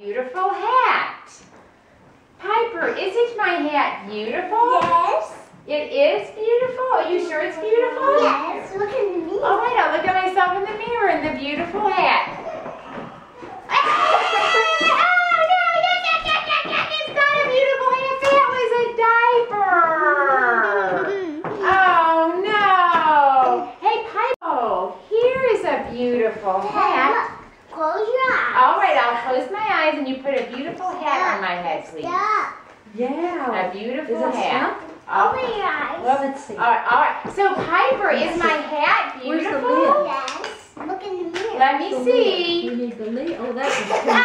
Beautiful hat. Piper, isn't my hat beautiful? Yes. It is beautiful? Are you sure it's beautiful? Yes. Look at me. All right, I'll look at myself in the mirror in the beautiful hat. Oh, no, it's not a beautiful hat. That was a diaper. Oh, no. Hey, Piper. Oh, here is a beautiful hat. Close your eyes. All right, I'll close my eyes and you put a beautiful hat on my head, please. Stop. Yeah. A beautiful Is it hat. Open your eyes. Well, let's see. All right. So, Piper, is my hat Where's the beautiful? lid? Yes. Look in the mirror. Let me The see. lid. We need the lid. Oh, that is